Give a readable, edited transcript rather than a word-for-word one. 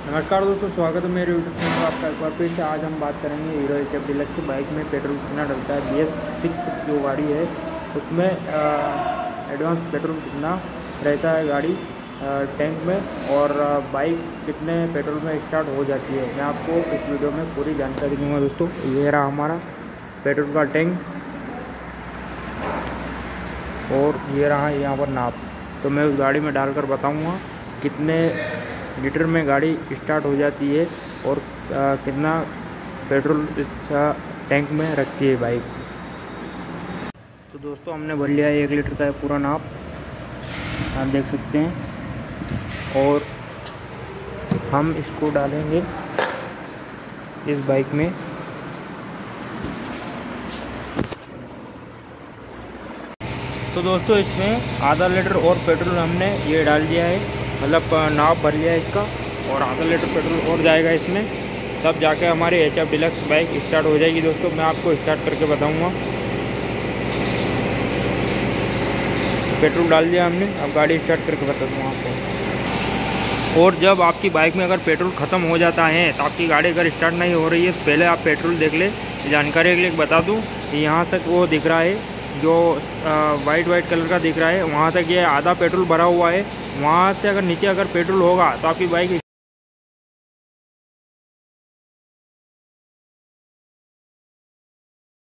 नमस्कार दोस्तों, स्वागत है मेरे यूट्यूब चैनल पर आपका एक बार फिर से। आज हम बात करेंगे हीरो एचएफ डिलक्स बाइक में पेट्रोल कितना डलता है। BS6 जो गाड़ी है उसमें एडवांस पेट्रोल कितना रहता है गाड़ी टैंक में, और बाइक कितने पेट्रोल में स्टार्ट हो जाती है, मैं आपको इस वीडियो में पूरी जानकारी दूंगा। दोस्तों, ये रहा हमारा पेट्रोल का टैंक और ये रहा यहाँ पर नाप। तो मैं उस गाड़ी में डालकर बताऊँगा कितने लीटर में गाड़ी स्टार्ट हो जाती है और कितना पेट्रोल इस टैंक में रखती है बाइक। तो दोस्तों, हमने भर लिया है 1 लीटर का पूरा नाप, आप देख सकते हैं। और हम इसको डालेंगे इस बाइक में। तो दोस्तों, इसमें आधा लीटर और पेट्रोल हमने ये डाल दिया है, मतलब नाप भर लिया है इसका, और आधा लीटर पेट्रोल और जाएगा इसमें, तब जाके हमारी एचएफ डिलक्स बाइक स्टार्ट हो जाएगी। दोस्तों, मैं आपको स्टार्ट करके बताऊंगा। पेट्रोल डाल दिया हमने, अब गाड़ी स्टार्ट करके बता दूँगा आपको। और जब आपकी बाइक में अगर पेट्रोल ख़त्म हो जाता है तो आपकी गाड़ी अगर स्टार्ट नहीं हो रही है, पहले आप पेट्रोल देख ले। जानकारी के लिए बता दूँ, यहाँ तक वो दिख रहा है जो वाइट कलर का दिख रहा है, वहाँ तक ये आधा पेट्रोल भरा हुआ है। वहाँ से अगर नीचे अगर पेट्रोल होगा तो आपकी बाइक